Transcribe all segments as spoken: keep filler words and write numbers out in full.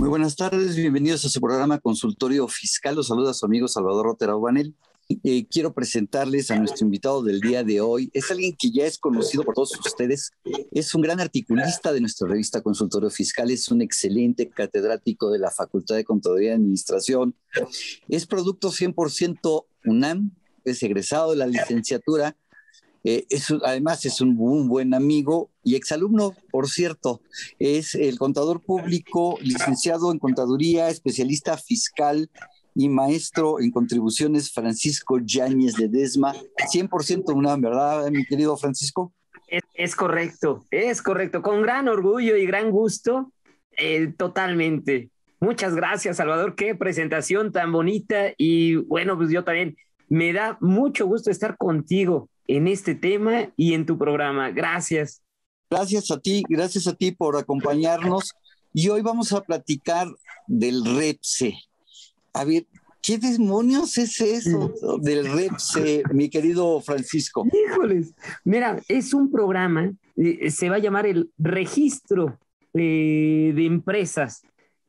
buenas tardes, bienvenidos a su programa Consultorio Fiscal. Los saluda su amigo Salvador Rotera Ubanel. Eh, quiero presentarles a nuestro invitado del día de hoy. Es alguien que ya es conocido por todos ustedes. Es un gran articulista de nuestra revista Consultorio Fiscal. Es un excelente catedrático de la Facultad de Contaduría y Administración. Es producto cien por ciento UNAM. Es egresado de la licenciatura. Eh, es, además es un, un buen amigo y exalumno, por cierto. Es el contador público, licenciado en Contaduría, especialista fiscal y maestro en contribuciones, Francisco Yáñez Ledesma. cien por ciento UNAM, ¿verdad, mi querido Francisco? Es, es correcto, es correcto. Con gran orgullo y gran gusto, eh, totalmente. Muchas gracias, Salvador. Qué presentación tan bonita. Y bueno, pues yo también me da mucho gusto estar contigo en este tema y en tu programa. Gracias. Gracias a ti, gracias a ti por acompañarnos. Y hoy vamos a platicar del REPSE. A ver, ¿qué demonios es eso del REPSE, mi querido Francisco? Híjoles, mira, es un programa, eh, se va a llamar el Registro eh, de Empresas,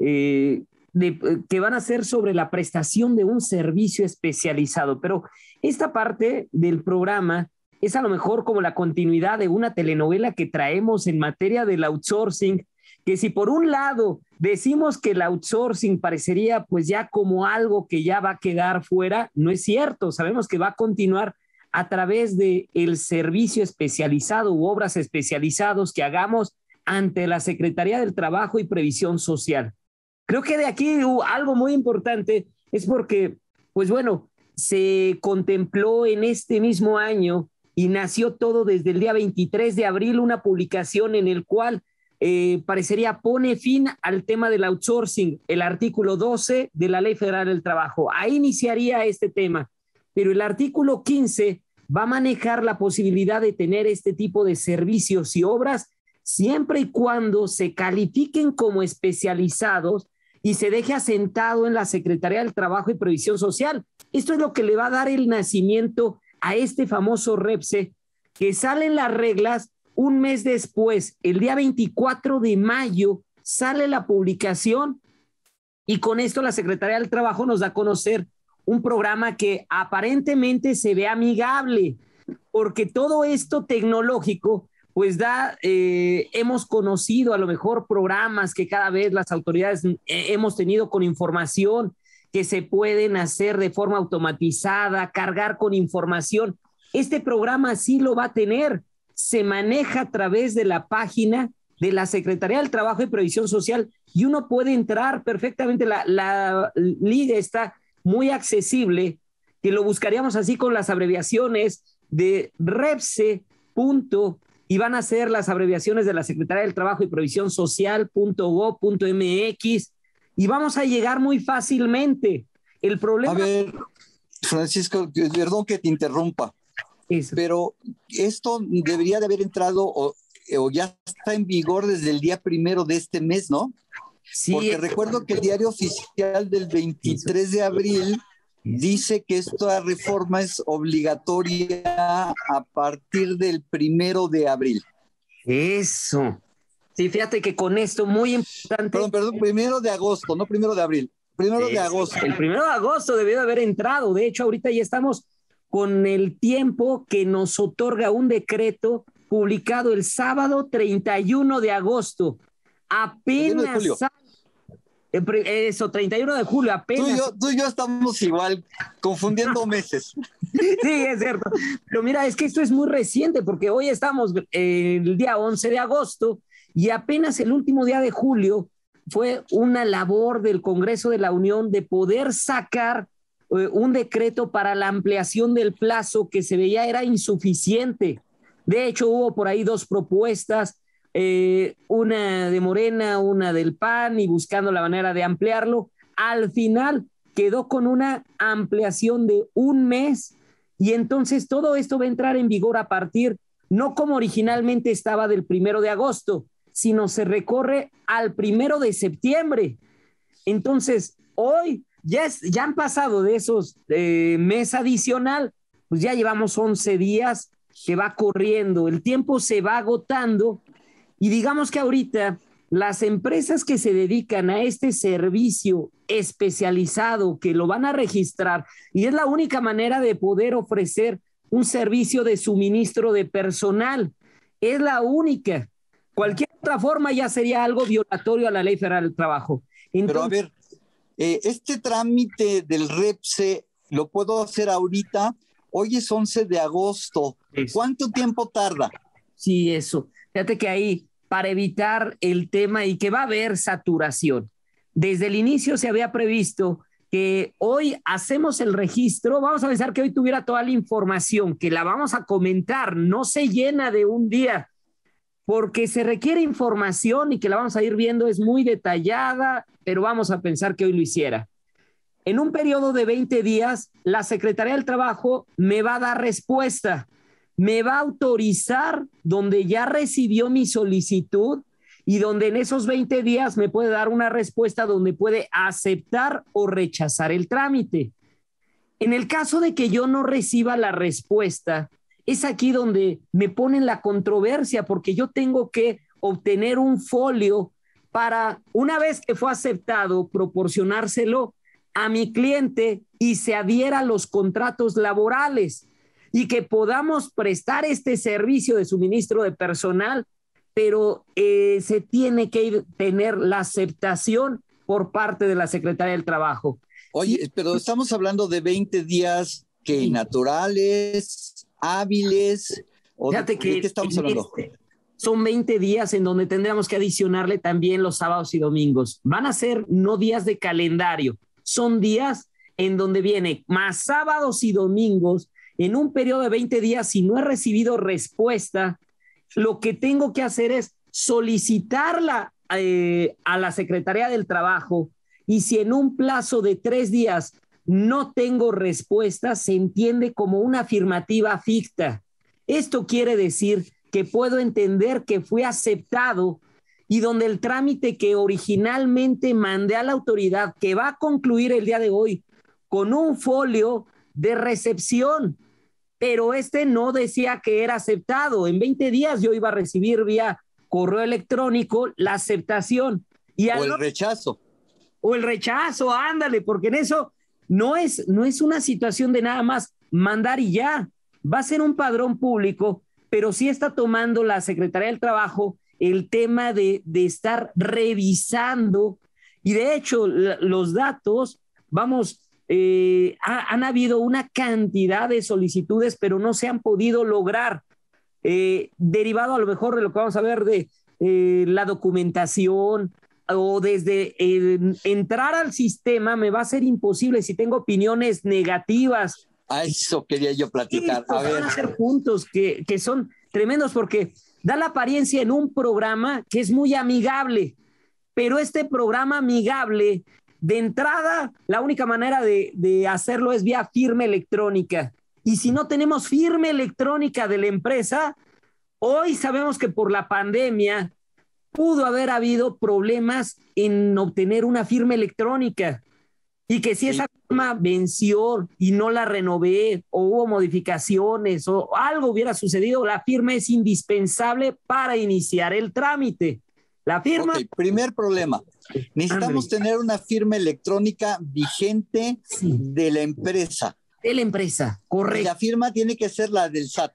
eh, de, que van a ser sobre la prestación de un servicio especializado. Pero esta parte del programa es a lo mejor como la continuidad de una telenovela que traemos en materia del outsourcing, que si por un lado decimos que el outsourcing parecería pues ya como algo que ya va a quedar fuera, no es cierto. Sabemos que va a continuar a través de el servicio especializado u obras especializados que hagamos ante la Secretaría del Trabajo y Previsión Social. Creo que de aquí uh, algo muy importante es porque, pues bueno, se contempló en este mismo año y nació todo desde el día veintitrés de abril, una publicación en el cual eh, parecería pone fin al tema del outsourcing, el artículo doce de la Ley Federal del Trabajo. Ahí iniciaría este tema, pero el artículo quince va a manejar la posibilidad de tener este tipo de servicios y obras siempre y cuando se califiquen como especializados y se deje asentado en la Secretaría del Trabajo y Previsión Social. Esto es lo que le va a dar el nacimiento a este famoso REPSE, que salen las reglas un mes después, el día veinticuatro de mayo, sale la publicación y con esto la Secretaría del Trabajo nos da a conocer un programa que aparentemente se ve amigable, porque todo esto tecnológico pues da, eh, hemos conocido a lo mejor programas que cada vez las autoridades eh, hemos tenido con información que se pueden hacer de forma automatizada, cargar con información. Este programa sí lo va a tener, se maneja a través de la página de la Secretaría del Trabajo y Previsión Social y uno puede entrar perfectamente, la, la liga está muy accesible, que lo buscaríamos así con las abreviaciones de REPSE. Y van a ser las abreviaciones de la Secretaría del Trabajo y Previsión Social punto gob punto mx y vamos a llegar muy fácilmente. El problema... A ver, Francisco, perdón que te interrumpa, Eso. pero esto debería de haber entrado o, o ya está en vigor desde el día primero de este mes, ¿no? Sí. Porque recuerdo que el diario oficial del veintitrés de abril dice que esta reforma es obligatoria a partir del primero de abril. Eso. Sí, fíjate que con esto muy importante. Perdón, perdón, primero de agosto, no primero de abril. Primero es, de agosto. El primero de agosto debió de haber entrado. De hecho, ahorita ya estamos con el tiempo que nos otorga un decreto publicado el sábado treinta y uno de agosto. Apenas. Eso, treinta y uno de julio, apenas. Tú y, yo, tú y yo estamos igual, confundiendo meses. Sí, es cierto. Pero mira, es que esto es muy reciente, porque hoy estamos eh, el día once de agosto y apenas el último día de julio fue una labor del Congreso de la Unión de poder sacar eh, un decreto para la ampliación del plazo que se veía era insuficiente. De hecho, hubo por ahí dos propuestas. Eh, una de Morena, una del P A N y buscando la manera de ampliarlo. Al final quedó con una ampliación de un mes y entonces todo esto va a entrar en vigor a partir, no como originalmente estaba del primero de agosto, sino se recorre al primero de septiembre. Entonces hoy ya, es, ya han pasado de esos eh, mes adicional, pues ya llevamos once días que va corriendo, el tiempo se va agotando. Y digamos que ahorita las empresas que se dedican a este servicio especializado, que lo van a registrar, y es la única manera de poder ofrecer un servicio de suministro de personal, es la única. Cualquier otra forma ya sería algo violatorio a la Ley Federal del Trabajo. Entonces, pero a ver, eh, este trámite del REPSE lo puedo hacer ahorita. Hoy es once de agosto. Eso. ¿Cuánto tiempo tarda? Sí, eso. Fíjate que ahí, para evitar el tema y que va a haber saturación, desde el inicio se había previsto que hoy hacemos el registro. Vamos a pensar que hoy tuviera toda la información, que la vamos a comentar, no se llena de un día, porque se requiere información y que la vamos a ir viendo, es muy detallada, pero vamos a pensar que hoy lo hiciera. En un periodo de veinte días, la Secretaría del Trabajo me va a dar respuesta, me va a autorizar donde ya recibió mi solicitud y donde en esos veinte días me puede dar una respuesta donde puede aceptar o rechazar el trámite. En el caso de que yo no reciba la respuesta, es aquí donde me ponen la controversia, porque yo tengo que obtener un folio para, una vez que fue aceptado, proporcionárselo a mi cliente y se adhiera a los contratos laborales y que podamos prestar este servicio de suministro de personal, pero eh, se tiene que ir, tener la aceptación por parte de la Secretaría del Trabajo. Oye, y, pero estamos hablando de veinte días que sí. naturales, hábiles, o Fíjate de, que ¿de qué estamos hablando? Este, son veinte días en donde tendríamos que adicionarle también los sábados y domingos. Van a ser no días de calendario, son días en donde viene más sábados y domingos en un periodo de veinte días. Si no he recibido respuesta, lo que tengo que hacer es solicitarla eh, a la Secretaría del Trabajo, y si en un plazo de tres días no tengo respuesta, se entiende como una afirmativa ficta. Esto quiere decir que puedo entender que fue aceptado y donde el trámite que originalmente mandé a la autoridad, que va a concluir el día de hoy con un folio de recepción, pero este no decía que era aceptado. En veinte días yo iba a recibir vía correo electrónico la aceptación. Y o el rechazo. O el rechazo, ándale, porque en eso no es, no es una situación de nada más mandar y ya. Va a ser un padrón público, pero sí está tomando la Secretaría del Trabajo el tema de, de estar revisando. Y de hecho, la, los datos, vamos, eh, ha, han habido una cantidad de solicitudes, pero no se han podido lograr, eh, derivado a lo mejor de lo que vamos a ver de eh, la documentación, o desde el entrar al sistema me va a ser imposible si tengo opiniones negativas. A eso quería yo platicar. Sí, a ver. Van a ser puntos que, que son tremendos, porque da la apariencia en un programa que es muy amigable, pero este programa amigable, de entrada, la única manera de, de hacerlo es vía firma electrónica. Y si no tenemos firma electrónica de la empresa, hoy sabemos que por la pandemia pudo haber habido problemas en obtener una firma electrónica, y que si sí. esa firma venció y no la renové, o hubo modificaciones o algo hubiera sucedido, la firma es indispensable para iniciar el trámite. La firma... Okay, primer problema. Necesitamos André. tener una firma electrónica vigente sí. de la empresa. De la empresa, correcto. Y la firma tiene que ser la del S A T.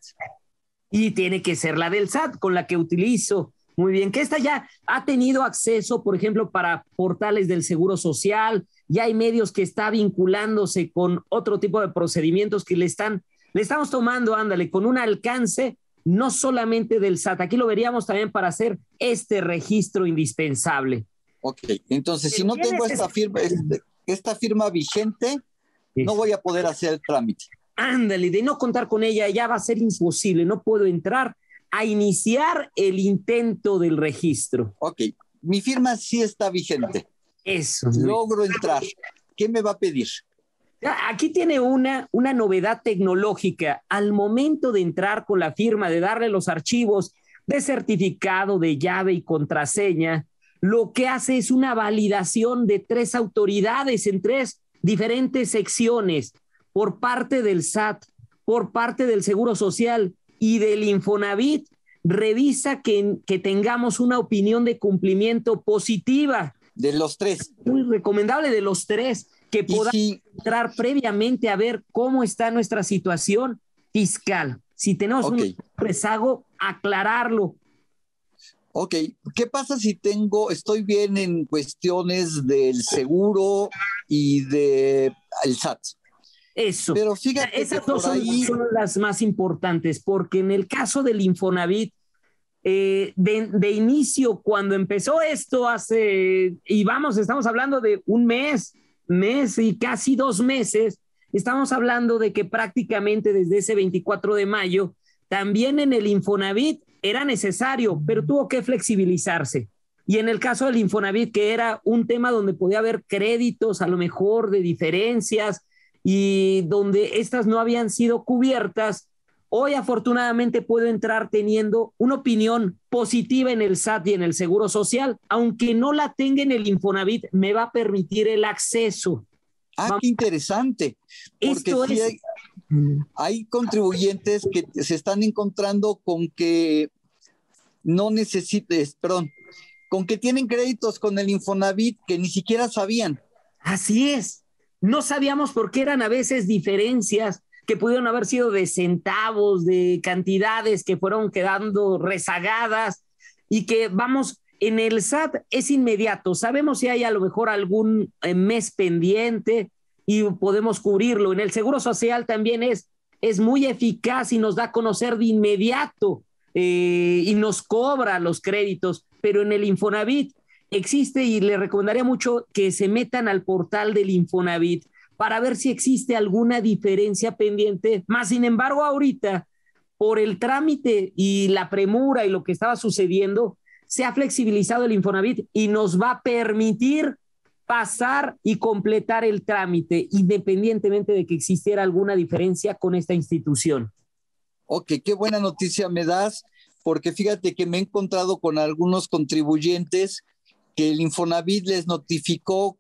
Y tiene que ser la del S A T, con la que utilizo. Muy bien, que esta ya ha tenido acceso, por ejemplo, para portales del Seguro Social, ya hay medios que está vinculándose con otro tipo de procedimientos que le están, le estamos tomando, ándale, con un alcance no solamente del S A T, aquí lo veríamos también para hacer este registro indispensable. Ok, entonces si no tengo esta firma, esta firma vigente, no voy a poder hacer el trámite. Ándale, de no contar con ella ya va a ser imposible, no puedo entrar a iniciar el intento del registro. Ok, mi firma sí está vigente. Eso. Logro entrar. ¿Qué me va a pedir? Aquí tiene una, una novedad tecnológica. Al momento de entrar con la firma, de darle los archivos de certificado, de llave y contraseña, lo que hace es una validación de tres autoridades en tres diferentes secciones, por parte del S A T, por parte del Seguro Social y del Infonavit. revisa que, que tengamos una opinión de cumplimiento positiva. De los tres. Muy recomendable de los tres, que podamos si... entrar previamente a ver cómo está nuestra situación fiscal. Si tenemos okay. un rezago, aclararlo. Ok, ¿qué pasa si tengo, estoy bien en cuestiones del seguro y del S A T? Eso. Pero fíjate esas que dos por son, ahí... son las más importantes, porque en el caso del Infonavit, eh, de, de inicio, cuando empezó esto hace, y vamos, estamos hablando de un mes, mes y casi dos meses, estamos hablando de que prácticamente desde ese veinticuatro de mayo, también en el Infonavit era necesario, pero tuvo que flexibilizarse. Y en el caso del Infonavit, que era un tema donde podía haber créditos, a lo mejor de diferencias, y donde estas no habían sido cubiertas, hoy afortunadamente puedo entrar teniendo una opinión positiva en el S A T y en el Seguro Social, aunque no la tenga en el Infonavit, me va a permitir el acceso. Ah, Vamos. Qué interesante, porque Esto sí es... hay, hay contribuyentes que se están encontrando con que no necesites, perdón, con que tienen créditos con el Infonavit que ni siquiera sabían. Así es. No sabíamos por qué eran a veces diferencias que pudieron haber sido de centavos, de cantidades que fueron quedando rezagadas y que vamos, en el S A T es inmediato. Sabemos si hay a lo mejor algún mes pendiente y podemos cubrirlo. En el Seguro Social también es, es muy eficaz y nos da a conocer de inmediato eh, y nos cobra los créditos, pero en el Infonavit existe, y le recomendaría mucho que se metan al portal del Infonavit para ver si existe alguna diferencia pendiente. Más sin embargo, ahorita, por el trámite y la premura y lo que estaba sucediendo, se ha flexibilizado el Infonavit y nos va a permitir pasar y completar el trámite, independientemente de que existiera alguna diferencia con esta institución. Ok, qué buena noticia me das, porque fíjate que me he encontrado con algunos contribuyentes que el Infonavit les notificó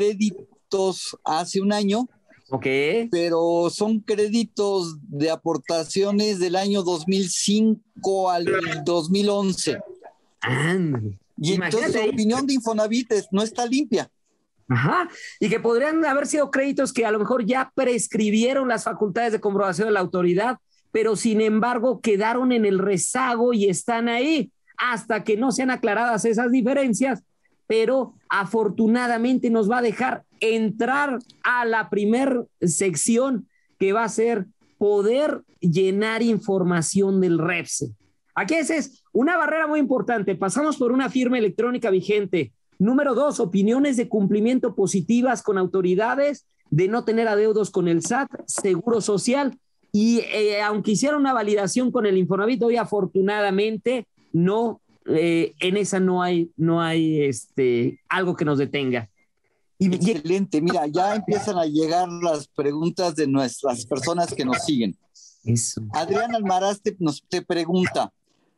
créditos hace un año, okay, pero son créditos de aportaciones del año dos mil cinco al dos mil once. Ah, y entonces su opinión de Infonavit es, no está limpia. Ajá, y que podrían haber sido créditos que a lo mejor ya prescribieron las facultades de comprobación de la autoridad, pero sin embargo quedaron en el rezago y están ahí hasta que no sean aclaradas esas diferencias. Pero afortunadamente nos va a dejar entrar a la primer sección, que va a ser poder llenar información del REPSE. Aquí esa es una barrera muy importante. Pasamos por una firma electrónica vigente. Número dos, opiniones de cumplimiento positivas con autoridades, de no tener adeudos con el S A T, Seguro Social, y eh, aunque hicieron una validación con el Infonavit, hoy afortunadamente no... Eh, en esa no hay, no hay este, algo que nos detenga. Y, excelente, mira, ya empiezan a llegar las preguntas de nuestras personas que nos siguen. Eso. Adrián Almaraz te, nos, te pregunta,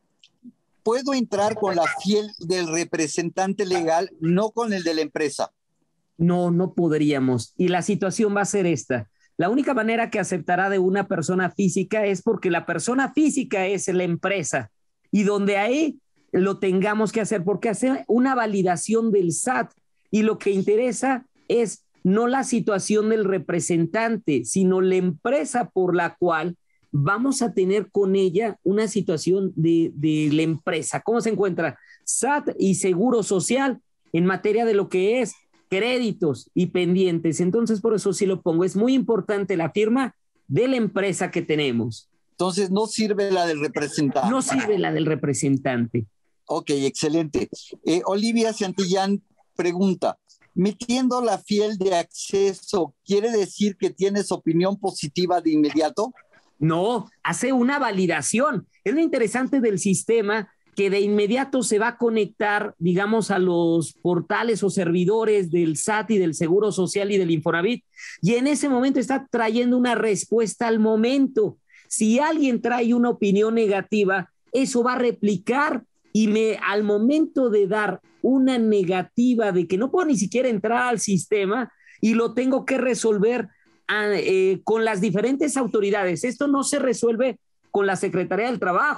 ¿puedo entrar con la fiel del representante legal, no con el de la empresa? No, no podríamos. Y la situación va a ser esta. La única manera que aceptará de una persona física es porque la persona física es la empresa. Y donde ahí lo tengamos que hacer, porque hace una validación del S A T, y lo que interesa es no la situación del representante, sino la empresa por la cual vamos a tener con ella una situación de, de la empresa. ¿Cómo se encuentra S A T y Seguro Social en materia de lo que es créditos y pendientes? Entonces, por eso sí lo pongo. Es muy importante la firma de la empresa que tenemos. Entonces, no sirve la del representante. No sirve la del representante. Ok, excelente. Eh, Olivia Santillán pregunta, ¿metiendo la fiel de acceso quiere decir que tienes opinión positiva de inmediato? No, hace una validación. Es lo interesante del sistema, que de inmediato se va a conectar, digamos, a los portales o servidores del S A T y del Seguro Social y del Infonavit, y en ese momento está trayendo una respuesta al momento. Si alguien trae una opinión negativa, eso va a replicar. Y me, al momento de dar una negativa de que no puedo ni siquiera entrar al sistema y lo tengo que resolver a, eh, con las diferentes autoridades. Esto no se resuelve con la Secretaría del Trabajo,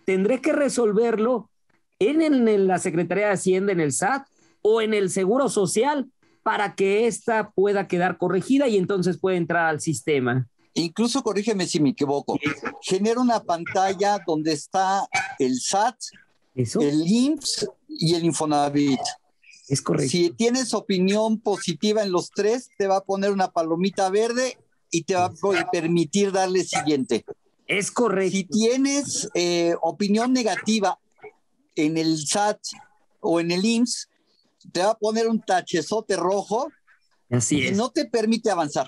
tendré que resolverlo en, el, en la Secretaría de Hacienda, en el S A T o en el Seguro Social para que ésta pueda quedar corregida y entonces puede entrar al sistema. Incluso, corrígeme si me equivoco, genera una pantalla donde está el S A T, ¿eso? El I M S S y el Infonavit. Es correcto. Si tienes opinión positiva en los tres, te va a poner una palomita verde y te va a permitir darle siguiente. Es correcto. Si tienes eh, opinión negativa en el S A T o en el I M S S, te va a poner un tachezote rojo. Así y es. No te permite avanzar.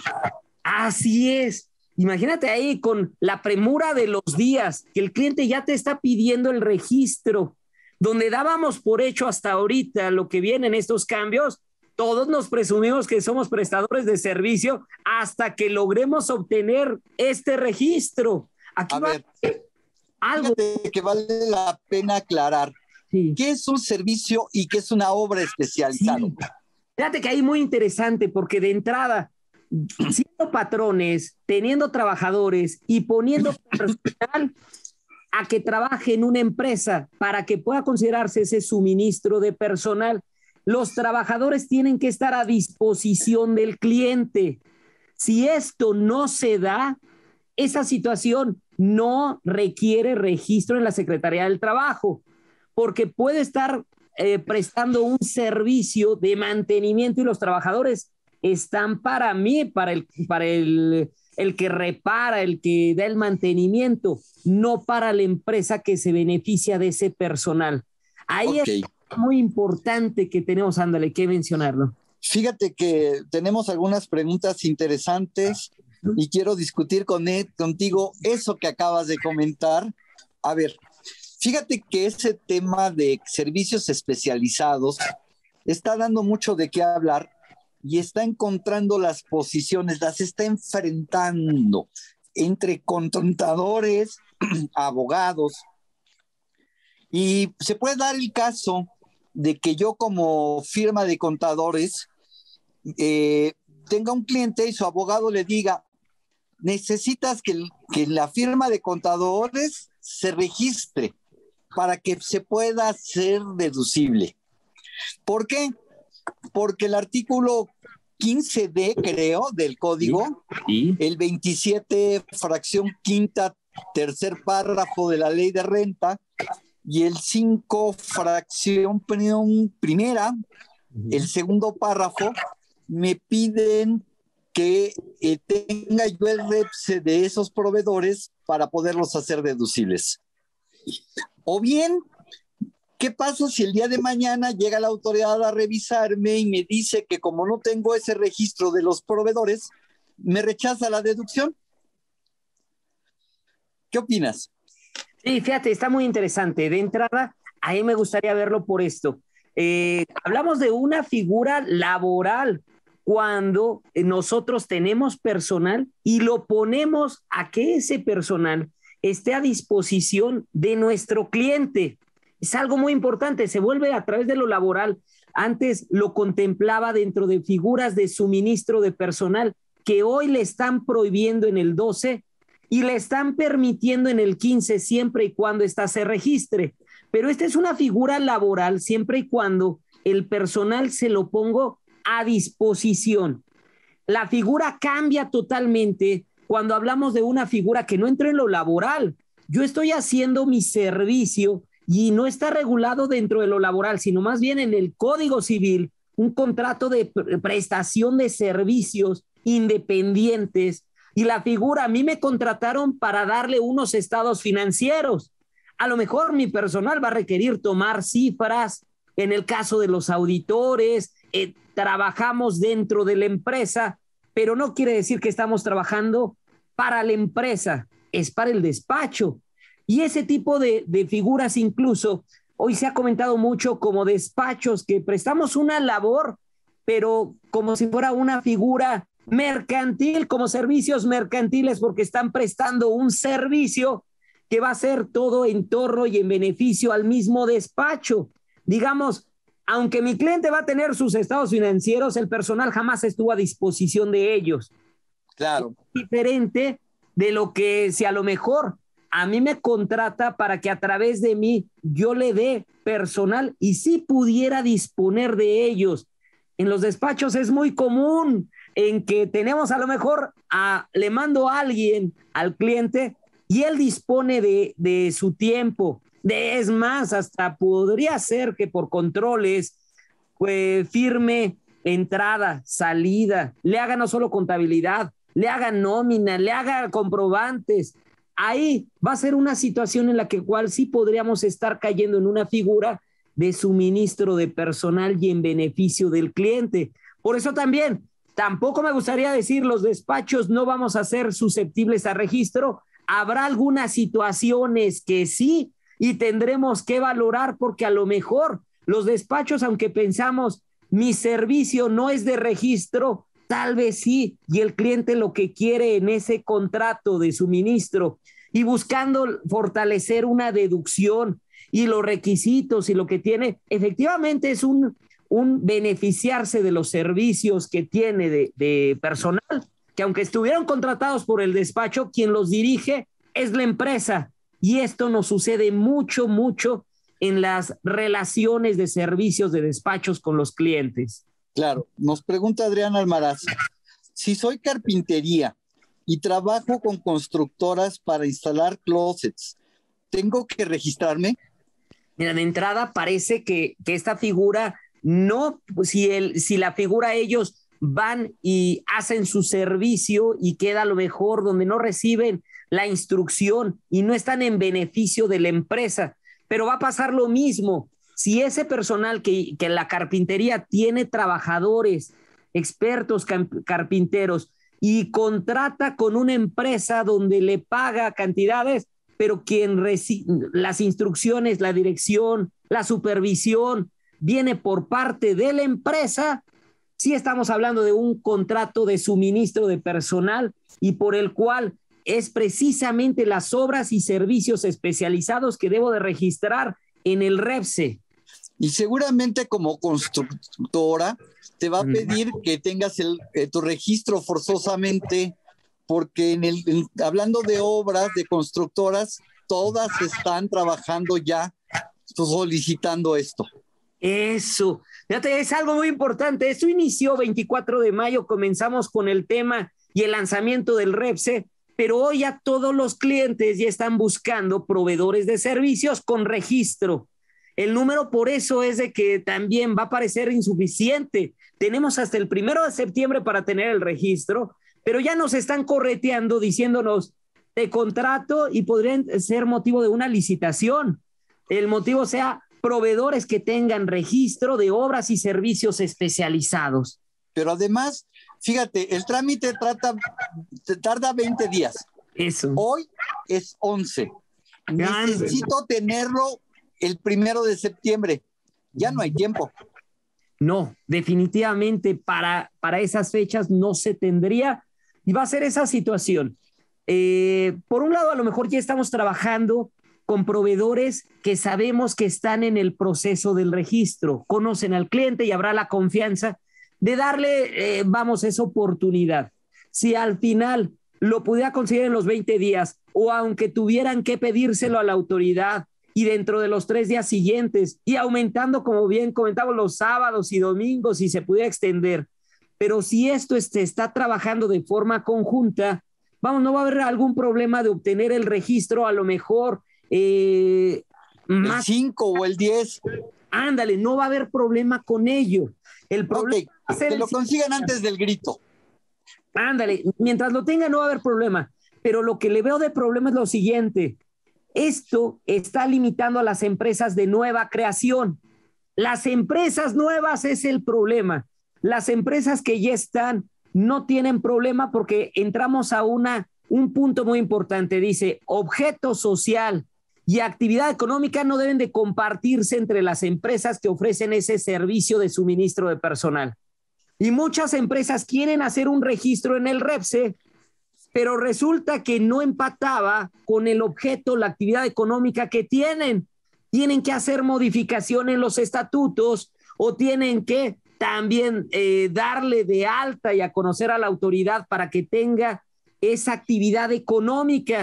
Así es. Imagínate ahí con la premura de los días, que el cliente ya te está pidiendo el registro, donde dábamos por hecho hasta ahorita lo que vienen estos cambios. Todos nos presumimos que somos prestadores de servicio hasta que logremos obtener este registro. Aquí a va ver, algo que vale la pena aclarar. Sí. ¿Qué es un servicio y qué es una obra especializada? Sí. Fíjate que ahí muy interesante, porque de entrada, siendo patrones, teniendo trabajadores y poniendo personal a que trabaje en una empresa para que pueda considerarse ese suministro de personal, los trabajadores tienen que estar a disposición del cliente. Si esto no se da, esa situación no requiere registro en la Secretaría del Trabajo, porque puede estar eh, prestando un servicio de mantenimiento y los trabajadores están para mí, para el, para el, el que repara, el que da el mantenimiento, no para la empresa que se beneficia de ese personal. Ahí okay. Es muy importante que tenemos, ándale, que mencionarlo. Fíjate que tenemos algunas preguntas interesantes y quiero discutir con Ed, contigo eso que acabas de comentar. A ver, fíjate que ese tema de servicios especializados está dando mucho de qué hablar y está encontrando las posiciones, las está enfrentando entre contadores, abogados, y se puede dar el caso de que yo como firma de contadores eh, tenga un cliente y su abogado le diga, necesitas que, que la firma de contadores se registre para que se pueda hacer deducible. ¿Por qué? Porque el artículo quince D, creo, del código, ¿Sí? el veintisiete, fracción quinta, tercer párrafo de la ley de renta, y el cinco, fracción primera, uh-huh. el segundo párrafo, me piden que eh, tenga yo el R E P S de esos proveedores para poderlos hacer deducibles. O bien, ¿qué pasa si el día de mañana llega la autoridad a revisarme y me dice que como no tengo ese registro de los proveedores, me rechaza la deducción? ¿Qué opinas? Sí, fíjate, está muy interesante. De entrada, a mí me gustaría verlo por esto. Eh, hablamos de una figura laboral cuando nosotros tenemos personal y lo ponemos a que ese personal esté a disposición de nuestro cliente. Es algo muy importante, se vuelve a través de lo laboral. Antes lo contemplaba dentro de figuras de suministro de personal que hoy le están prohibiendo en el doce y le están permitiendo en el quince siempre y cuando ésta se registre. Pero esta es una figura laboral siempre y cuando el personal se lo pongo a disposición. La figura cambia totalmente cuando hablamos de una figura que no entra en lo laboral. Yo estoy haciendo mi servicio y no está regulado dentro de lo laboral, sino más bien en el Código Civil, un contrato de prestación de servicios independientes. Y la figura, a mí me contrataron para darle unos estados financieros. A lo mejor mi personal va a requerir tomar cifras. En el caso de los auditores, eh, trabajamos dentro de la empresa, pero no quiere decir que estamos trabajando para la empresa, es para el despacho. Y ese tipo de, de figuras incluso, hoy se ha comentado mucho como despachos que prestamos una labor, pero como si fuera una figura mercantil, como servicios mercantiles, porque están prestando un servicio que va a ser todo en torno y en beneficio al mismo despacho. Digamos, aunque mi cliente va a tener sus estados financieros, el personal jamás estuvo a disposición de ellos. Claro. Es diferente de lo que si a lo mejor a mí me contrata para que a través de mí yo le dé personal y si pudiera disponer de ellos. En los despachos es muy común en que tenemos a lo mejor, a, le mando a alguien al cliente y él dispone de, de su tiempo. De, es más, hasta podría ser que por controles pues, firme entrada, salida, le haga no solo contabilidad, le haga nómina, le haga comprobantes. Ahí va a ser una situación en la que cual sí podríamos estar cayendo en una figura de suministro de personal y en beneficio del cliente. Por eso también, tampoco me gustaría decir los despachos no vamos a ser susceptibles a registro. Habrá algunas situaciones que sí y tendremos que valorar porque a lo mejor los despachos, aunque pensamos mi servicio no es de registro, tal vez sí, y el cliente lo que quiere en ese contrato de suministro y buscando fortalecer una deducción y los requisitos y lo que tiene, efectivamente es un, un beneficiarse de los servicios que tiene de, de personal, que aunque estuvieron contratados por el despacho, quien los dirige es la empresa. Y esto nos sucede mucho, mucho en las relaciones de servicios de despachos con los clientes. Claro, nos pregunta Adrián Almaraz, si soy carpintería y trabajo con constructoras para instalar closets, ¿tengo que registrarme? Mira, de entrada parece que, que esta figura, no, si, el, si la figura ellos van y hacen su servicio y queda a lo mejor donde no reciben la instrucción y no están en beneficio de la empresa, pero va a pasar lo mismo. Si ese personal que, que la carpintería tiene trabajadores, expertos carpinteros y contrata con una empresa donde le paga cantidades, pero quien recibe las instrucciones, la dirección, la supervisión, viene por parte de la empresa, sí estamos hablando de un contrato de suministro de personal y por el cual es precisamente las obras y servicios especializados que debo de registrar en el REPSE. Y seguramente como constructora te va a pedir que tengas el, eh, tu registro forzosamente, porque en el, en, hablando de obras, de constructoras, todas están trabajando ya solicitando esto. Eso, fíjate, es algo muy importante. Esto inició veinticuatro de mayo, comenzamos con el tema y el lanzamiento del REPSE, pero hoy ya todos los clientes ya están buscando proveedores de servicios con registro. El número por eso es de que también va a parecer insuficiente. Tenemos hasta el primero de septiembre para tener el registro, pero ya nos están correteando diciéndonos, te contrato y podrían ser motivo de una licitación. El motivo sea proveedores que tengan registro de obras y servicios especializados. Pero además, fíjate, el trámite trata, tarda veinte días. Eso. Hoy es once. Necesito tenerlo el primero de septiembre. Ya no hay tiempo. No, definitivamente para, para esas fechas no se tendría y va a ser esa situación. Eh, por un lado, a lo mejor ya estamos trabajando con proveedores que sabemos que están en el proceso del registro, conocen al cliente y habrá la confianza de darle, eh, vamos, esa oportunidad. Si al final lo pudiera conseguir en los veinte días o aunque tuvieran que pedírselo a la autoridad y dentro de los tres días siguientes y aumentando, como bien comentamos, los sábados y domingos si se pudiera extender. Pero si esto este, está trabajando de forma conjunta, vamos, no va a haber algún problema de obtener el registro, a lo mejor eh, más el cinco o el diez. Ándale, no va a haber problema con ello. El problema okay, que lo consigan antes del grito. Ándale, mientras lo tengan no va a haber problema. Pero lo que le veo de problema es lo siguiente. Esto está limitando a las empresas de nueva creación. Las empresas nuevas es el problema. Las empresas que ya están no tienen problema porque entramos a una, un punto muy importante. Dice, objeto social y actividad económica no deben de compartirse entre las empresas que ofrecen ese servicio de suministro de personal. Y muchas empresas quieren hacer un registro en el REPSE, pero resulta que no empataba con el objeto, la actividad económica que tienen. Tienen que hacer modificación en los estatutos o tienen que también eh, darle de alta y a conocer a la autoridad para que tenga esa actividad económica.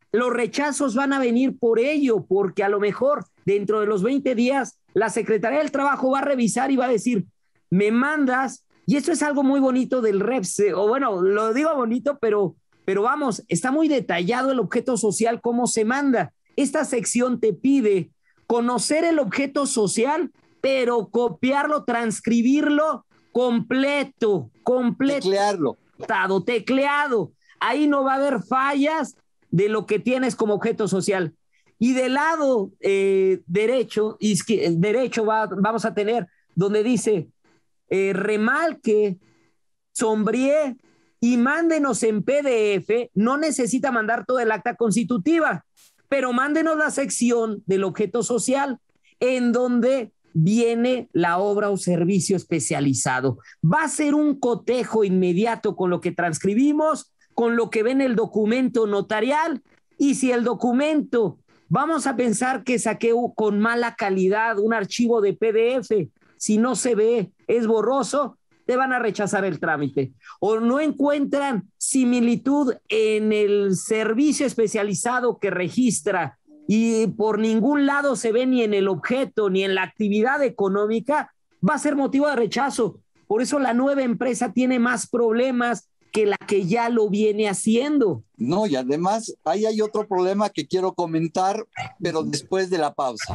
los rechazos van a venir por ello, porque a lo mejor dentro de los veinte días la Secretaría del Trabajo va a revisar y va a decir, me mandas, y eso es algo muy bonito del REPS, o bueno, lo digo bonito, pero, pero vamos, está muy detallado el objeto social, cómo se manda. Esta sección te pide conocer el objeto social, pero copiarlo, transcribirlo completo, completo. Teclearlo. Tecleado. Ahí no va a haber fallas de lo que tienes como objeto social. Y del lado eh, derecho, el derecho va, vamos a tener donde dice eh, remalque, sombríe y mándenos en P D F. No necesita mandar todo el acta constitutiva, pero mándenos la sección del objeto social en donde viene la obra o servicio especializado. Va a ser un cotejo inmediato con lo que transcribimos, con lo que ve en el documento notarial, y si el documento, vamos a pensar que saqué con mala calidad un archivo de P D F, si no se ve, es borroso, te van a rechazar el trámite. O no encuentran similitud en el servicio especializado que registra y por ningún lado se ve ni en el objeto ni en la actividad económica, va a ser motivo de rechazo. Por eso la nueva empresa tiene más problemas que la que ya lo viene haciendo. No, y además ahí hay otro problema que quiero comentar, pero después de la pausa.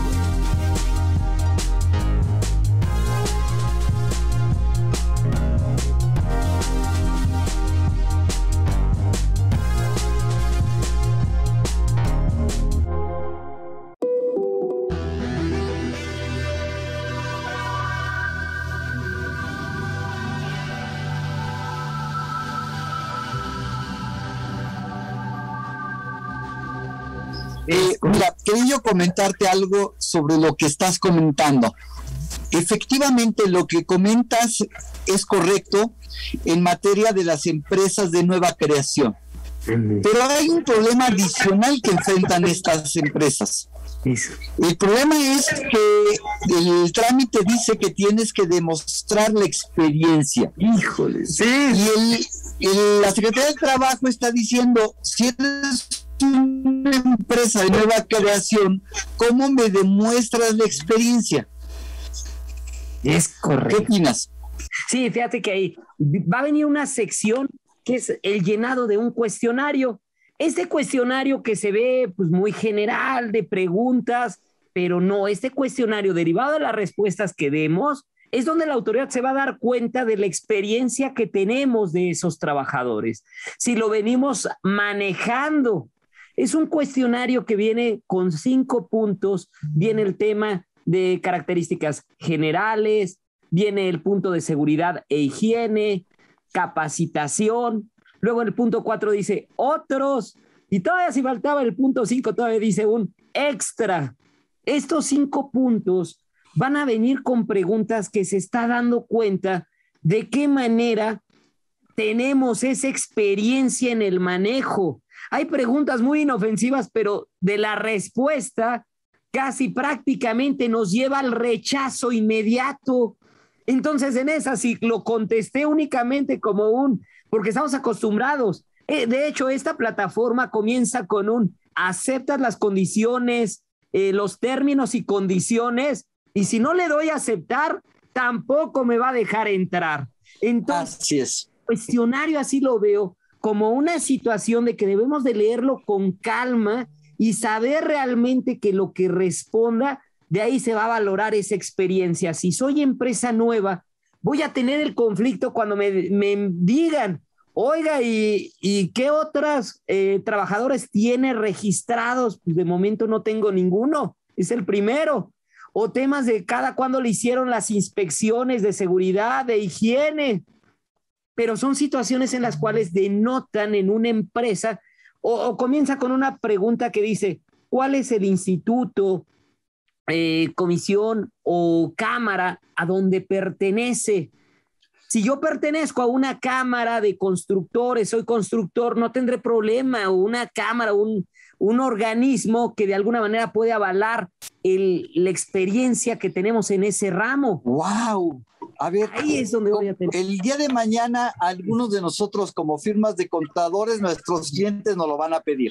Eh, mira, quería comentarte algo sobre lo que estás comentando. Efectivamente, lo que comentas es correcto en materia de las empresas de nueva creación. Pero hay un problema adicional que enfrentan estas empresas. El problema es que el trámite dice que tienes que demostrar la experiencia. Híjole, sí. Y el, el, la Secretaría del Trabajo está diciendo, si eres una empresa de nueva creación, ¿cómo me demuestras la experiencia? Es correcto. ¿Qué opinas? Sí, fíjate que ahí va a venir una sección que es el llenado de un cuestionario. Este cuestionario que se ve pues muy general de preguntas, pero no, este cuestionario derivado de las respuestas que demos es donde la autoridad se va a dar cuenta de la experiencia que tenemos de esos trabajadores. Si lo venimos manejando. Es un cuestionario que viene con cinco puntos, viene el tema de características generales, viene el punto de seguridad e higiene, capacitación, luego en el punto cuatro dice otros, y todavía si faltaba el punto cinco, todavía dice un extra. Estos cinco puntos van a venir con preguntas que se está dando cuenta de qué manera tenemos esa experiencia en el manejo. Hay preguntas muy inofensivas, pero de la respuesta casi prácticamente nos lleva al rechazo inmediato. Entonces, en esa sí lo contesté únicamente como un, porque estamos acostumbrados. Eh, de hecho, esta plataforma comienza con un, aceptas las condiciones, eh, los términos y condiciones, y si no le doy a aceptar, tampoco me va a dejar entrar. Entonces, así es. El cuestionario así lo veo como una situación de que debemos de leerlo con calma y saber realmente que lo que responda, de ahí se va a valorar esa experiencia. Si soy empresa nueva, voy a tener el conflicto cuando me, me digan, oiga, ¿y, y qué otros eh, trabajadores tiene registrados? Pues de momento no tengo ninguno, es el primero. O temas de cada cuándo le hicieron las inspecciones de seguridad, de higiene. Pero son situaciones en las cuales denotan en una empresa o, o comienza con una pregunta que dice, ¿cuál es el instituto, eh, comisión o cámara a donde pertenece? Si yo pertenezco a una cámara de constructores, soy constructor, no tendré problema, o una cámara, un, un organismo que de alguna manera puede avalar el, la experiencia que tenemos en ese ramo. ¡Wow! A ver, ahí es donde voy a tener. El día de mañana, algunos de nosotros como firmas de contadores, nuestros clientes nos lo van a pedir.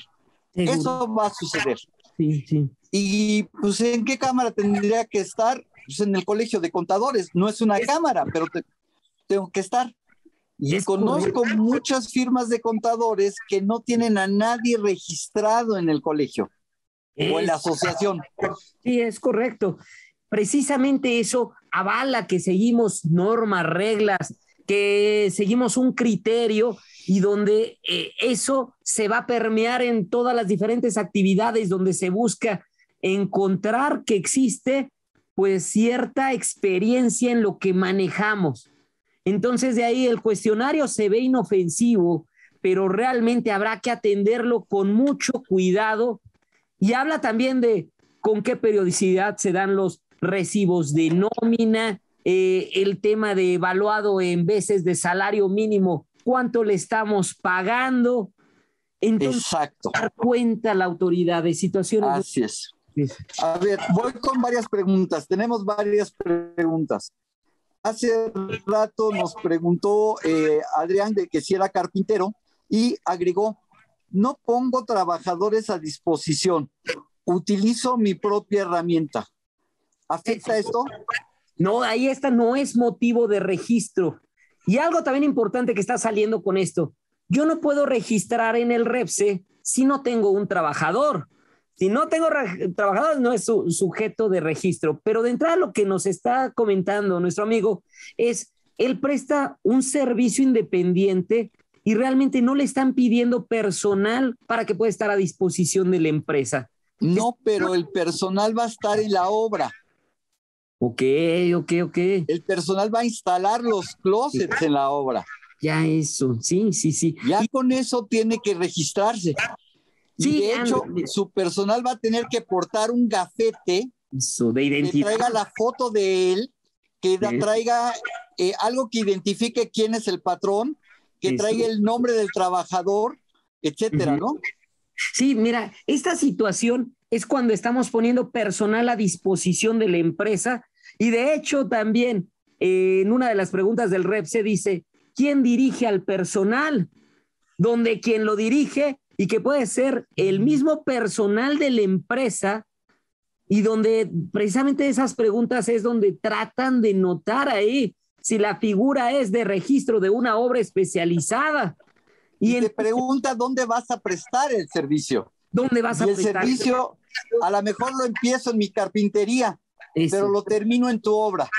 Seguro. Eso va a suceder. Sí, sí. Y pues, ¿en qué cámara tendría que estar? Pues en el Colegio de Contadores. No es una Es, cámara, pero te, tengo que estar. Y es conozco correcto. muchas firmas de contadores que no tienen a nadie registrado en el colegio o en la Es, asociación. sí, es correcto. Precisamente eso avala que seguimos normas, reglas, que seguimos un criterio y donde eh, eso se va a permear en todas las diferentes actividades donde se busca encontrar que existe pues cierta experiencia en lo que manejamos. Entonces de ahí el cuestionario se ve inofensivo, pero realmente habrá que atenderlo con mucho cuidado y habla también de con qué periodicidad se dan los recibos de nómina, eh, el tema de evaluado en veces de salario mínimo, cuánto le estamos pagando. Entonces, Exacto. dar cuenta la autoridad de situaciones. Así es. A ver, voy con varias preguntas. Tenemos varias preguntas. Hace rato nos preguntó eh, Adrián de que si era carpintero y agregó, no pongo trabajadores a disposición, utilizo mi propia herramienta. ¿Afecta esto? No, ahí esta no es motivo de registro. Y algo también importante que está saliendo con esto, yo no puedo registrar en el REPSE si no tengo un trabajador. Si no tengo trabajadores, no es su, sujeto de registro. Pero de entrada lo que nos está comentando nuestro amigo es, él presta un servicio independiente y realmente no le están pidiendo personal para que pueda estar a disposición de la empresa. No, pero el personal va a estar en la obra. Ok, ok, ok. El personal va a instalar los closets en la obra. Ya eso, sí, sí, sí. Ya con eso tiene que registrarse. Y sí, de hecho, and... su personal va a tener que portar un gafete eso, de identidad. Que traiga la foto de él, que sí. traiga eh, algo que identifique quién es el patrón, que eso. Traiga el nombre del trabajador, etcétera, uh-huh. ¿no? Sí, mira, esta situación es cuando estamos poniendo personal a disposición de la empresa y de hecho también eh, en una de las preguntas del REPSE dice, ¿quién dirige al personal? Donde quien lo dirige y que puede ser el mismo personal de la empresa y donde precisamente esas preguntas es donde tratan de notar ahí si la figura es de registro de una obra especializada. Y, y te pregunta dónde vas a prestar el servicio. ¿Dónde vas y a el prestar? El servicio, a lo mejor lo empiezo en mi carpintería, eso. Pero lo termino en tu obra.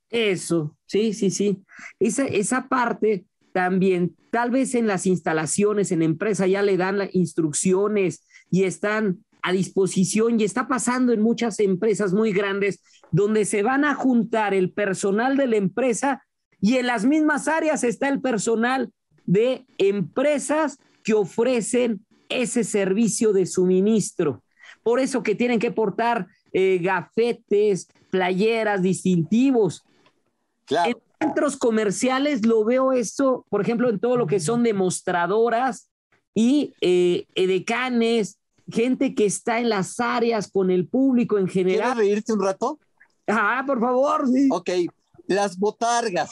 Eso, sí, sí, sí. Esa, esa parte también, tal vez en las instalaciones, en empresa ya le dan las instrucciones y están a disposición y está pasando en muchas empresas muy grandes donde se van a juntar el personal de la empresa y en las mismas áreas está el personal de empresas que ofrecen ese servicio de suministro. Por eso que tienen que portar eh, gafetes, playeras, distintivos. Claro. En centros comerciales lo veo esto, por ejemplo, en todo lo que son demostradoras y eh, edecanes, gente que está en las áreas con el público en general. ¿Quieres reírte un rato? Ah, por favor. Sí. Ok, las botargas.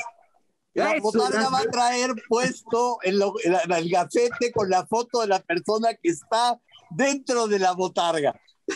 La Eso, botarga va a traer puesto el, el, el gafete con la foto de la persona que está dentro de la botarga.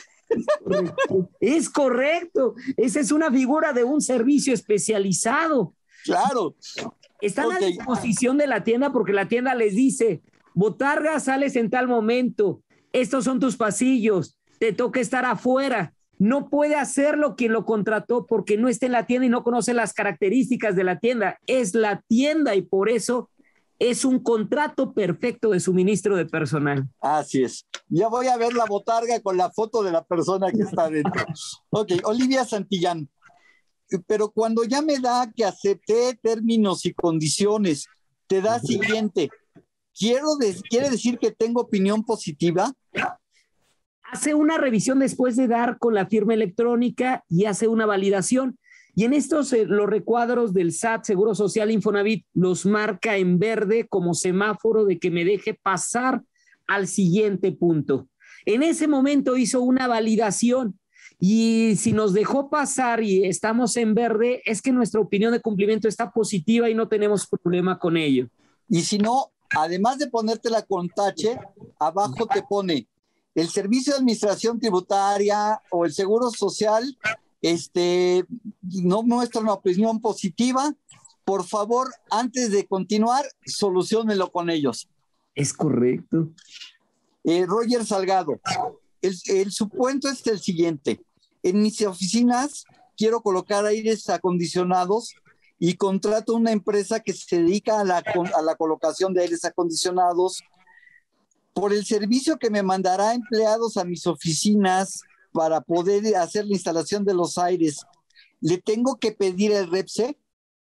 Correcto. Es correcto. Esa es una figura de un servicio especializado. Claro. Están okay. a disposición de la tienda porque la tienda les dice, botarga, sales en tal momento, estos son tus pasillos, te toca estar afuera. No puede hacerlo quien lo contrató porque no está en la tienda y no conoce las características de la tienda. Es la tienda y por eso es un contrato perfecto de suministro de personal. Así es. Ya voy a ver la botarga con la foto de la persona que está dentro. Ok, Olivia Santillán. Pero cuando ya me da que acepté términos y condiciones, te da siguiente. Quiero de- ¿Quiere decir que tengo opinión positiva? Hace una revisión después de dar con la firma electrónica y hace una validación. Y en estos, eh, los recuadros del S A T, Seguro Social, Infonavit, los marca en verde como semáforo de que me deje pasar al siguiente punto. En ese momento hizo una validación y si nos dejó pasar y estamos en verde, es que nuestra opinión de cumplimiento está positiva y no tenemos problema con ello. Y si no, además de ponértela con tache, abajo te pone el Servicio de Administración Tributaria o el Seguro Social este, no muestran una opinión positiva, por favor, antes de continuar, soluciónenlo con ellos. Es correcto. Eh, Roger Salgado, el, el supuesto es el siguiente. En mis oficinas quiero colocar aires acondicionados y contrato una empresa que se dedica a la, a la colocación de aires acondicionados. Por el servicio que me mandará empleados a mis oficinas para poder hacer la instalación de los aires, ¿le tengo que pedir el REPSE?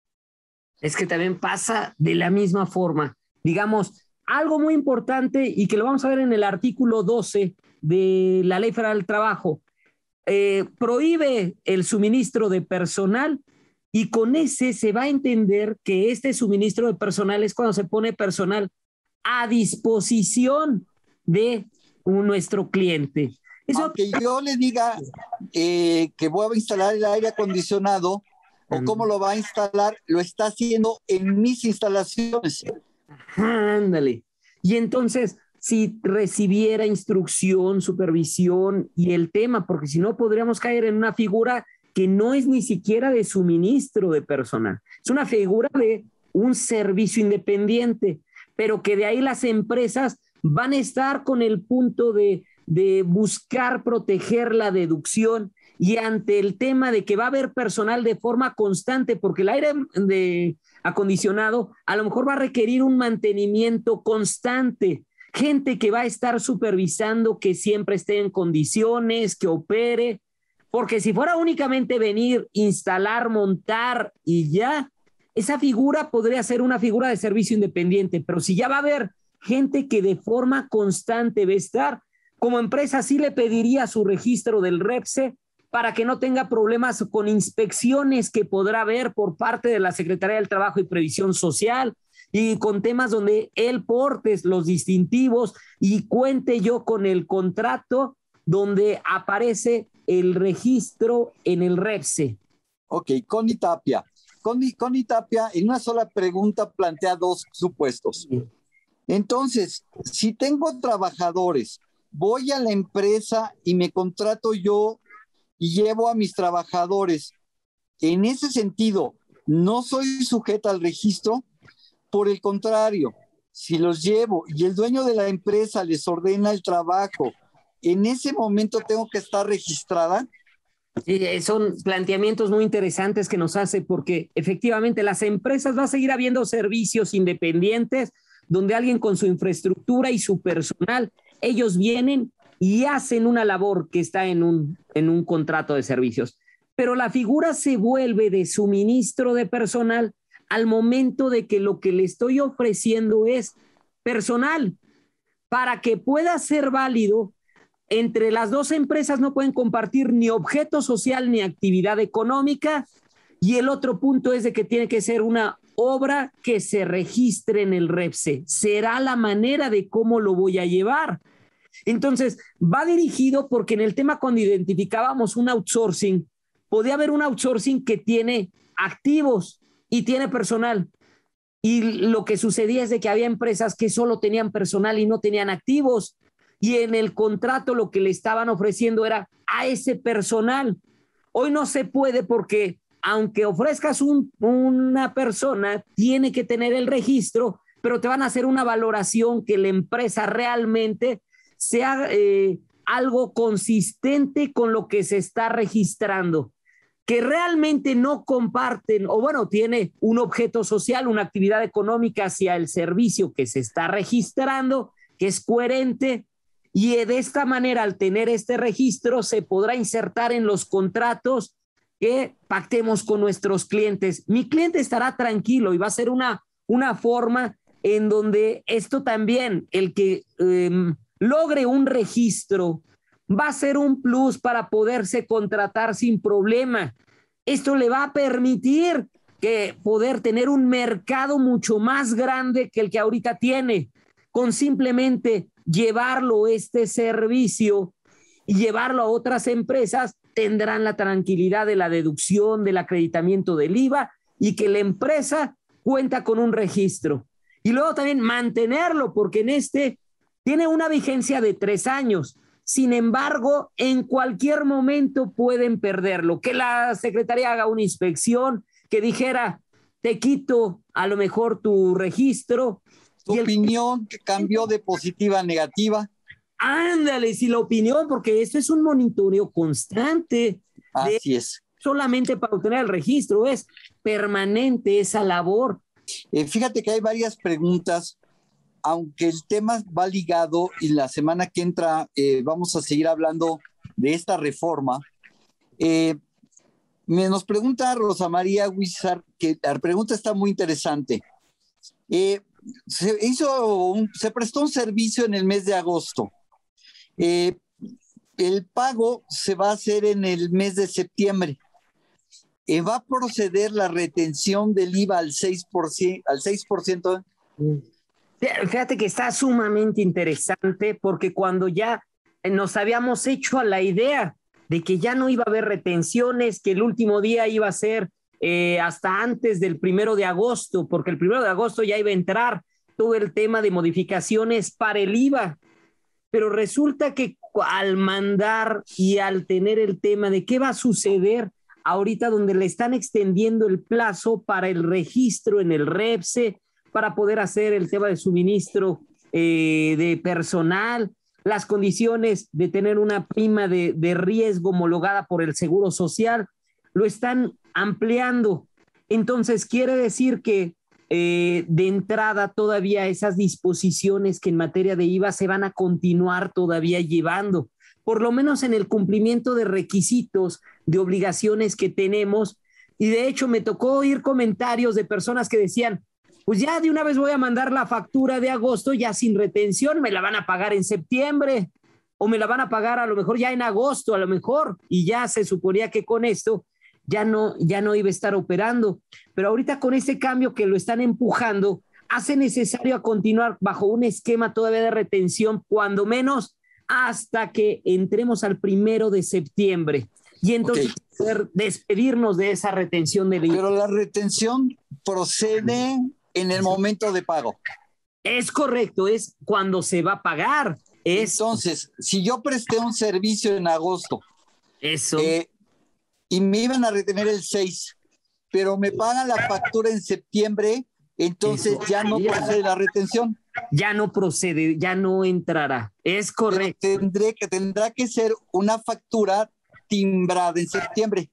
Es que también pasa de la misma forma. Digamos, algo muy importante y que lo vamos a ver en el artículo doce de la Ley Federal del Trabajo, eh, prohíbe el suministro de personal y con ese se va a entender que este suministro de personal es cuando se pone personal a disposición de un, nuestro cliente. Eso... Aunque yo le diga eh, que voy a instalar el aire acondicionado o cómo lo va a instalar, lo está haciendo en mis instalaciones. Ándale. Y entonces, si recibiera instrucción, supervisión y el tema, porque si no podríamos caer en una figura que no es ni siquiera de suministro de personal, es una figura de un servicio independiente, pero que de ahí las empresas van a estar con el punto de, de buscar proteger la deducción y ante el tema de que va a haber personal de forma constante, porque el aire de acondicionado a lo mejor va a requerir un mantenimiento constante, gente que va a estar supervisando que siempre esté en condiciones, que opere, porque si fuera únicamente venir, instalar, montar y ya, esa figura podría ser una figura de servicio independiente, pero si ya va a haber gente que de forma constante va a estar, como empresa sí le pediría su registro del REPSE para que no tenga problemas con inspecciones que podrá haber por parte de la Secretaría del Trabajo y Previsión Social y con temas donde él porte los distintivos y cuente yo con el contrato donde aparece el registro en el REPSE. Ok, Connie Tapia. Connie, Connie Tapia, en una sola pregunta plantea dos supuestos. Sí. Entonces, si tengo trabajadores, voy a la empresa y me contrato yo y llevo a mis trabajadores. En ese sentido, no soy sujeta al registro. Por el contrario, si los llevo y el dueño de la empresa les ordena el trabajo, ¿en ese momento tengo que estar registrada? Sí, son planteamientos muy interesantes que nos hace porque efectivamente las empresas va a seguir habiendo servicios independientes donde alguien con su infraestructura y su personal, ellos vienen y hacen una labor que está en un, en un contrato de servicios. Pero la figura se vuelve de suministro de personal al momento de que lo que le estoy ofreciendo es personal. Para que pueda ser válido, entre las dos empresas no pueden compartir ni objeto social ni actividad económica. Y el otro punto es de que tiene que ser una obra que se registre en el REPSE. Será la manera de cómo lo voy a llevar. Entonces, va dirigido porque en el tema cuando identificábamos un outsourcing, podía haber un outsourcing que tiene activos y tiene personal. Y lo que sucedía es de que había empresas que solo tenían personal y no tenían activos. Y en el contrato lo que le estaban ofreciendo era a ese personal. Hoy no se puede porque aunque ofrezcas un, una persona, tiene que tener el registro, pero te van a hacer una valoración que la empresa realmente sea eh, algo consistente con lo que se está registrando, que realmente no comparten, o bueno, tiene un objeto social, una actividad económica hacia el servicio que se está registrando, que es coherente, y de esta manera, al tener este registro, se podrá insertar en los contratos que pactemos con nuestros clientes. Mi cliente estará tranquilo y va a ser una, una forma en donde esto también, el que eh, logre un registro, va a ser un plus para poderse contratar sin problema. Esto le va a permitir que poder tener un mercado mucho más grande que el que ahorita tiene, con simplemente llevarlo este servicio y llevarlo a otras empresas, tendrán la tranquilidad de la deducción, del acreditamiento del I V A y que la empresa cuenta con un registro. Y luego también mantenerlo, porque en este tiene una vigencia de tres años. Sin embargo, en cualquier momento pueden perderlo. Que la Secretaría haga una inspección, que dijera, te quito a lo mejor tu registro. Tu y el... opinión que cambió de positiva a negativa. Ándale, si la opinión, porque esto es un monitoreo constante. Así es. Solamente para obtener el registro, es permanente esa labor. Eh, fíjate que hay varias preguntas, aunque el tema va ligado y la semana que entra eh, vamos a seguir hablando de esta reforma. Eh, me nos pregunta Rosa María Huizar, que la pregunta está muy interesante. Eh, se hizo un, se prestó un servicio en el mes de agosto. Eh, el pago se va a hacer en el mes de septiembre. Eh, ¿Va a proceder la retención del I V A al seis por ciento? Al seis por ciento? Fíjate que está sumamente interesante porque cuando ya nos habíamos hecho a la idea de que ya no iba a haber retenciones, que el último día iba a ser eh, hasta antes del primero de agosto, porque el primero de agosto ya iba a entrar todo el tema de modificaciones para el I V A. Pero resulta que al mandar y al tener el tema de qué va a suceder ahorita donde le están extendiendo el plazo para el registro en el REPSE, para poder hacer el tema de suministro eh, de personal, las condiciones de tener una prima de, de riesgo homologada por el Seguro Social, lo están ampliando. Entonces quiere decir que eh, de entrada todavía esas disposiciones que en materia de I V A se van a continuar todavía llevando, por lo menos en el cumplimiento de requisitos, de obligaciones que tenemos. Y de hecho me tocó oír comentarios de personas que decían, pues ya de una vez voy a mandar la factura de agosto ya sin retención, me la van a pagar en septiembre o me la van a pagar a lo mejor ya en agosto, a lo mejor, y ya se suponía que con esto ya no, ya no iba a estar operando. Pero ahorita con este cambio que lo están empujando, hace necesario a continuar bajo un esquema todavía de retención, cuando menos hasta que entremos al primero de septiembre. Y entonces okay. poder despedirnos de esa retención del I V A. Pero la retención procede en el momento de pago. Es correcto, es cuando se va a pagar. Es... Entonces, si yo presté un servicio en agosto Eso. Eh, y me iban a retener el seis, pero me pagan la factura en septiembre, entonces Eso. ya no procede la retención. Ya no procede, ya no entrará. Es correcto. Pero tendré que, tendrá que ser una factura timbrada en septiembre.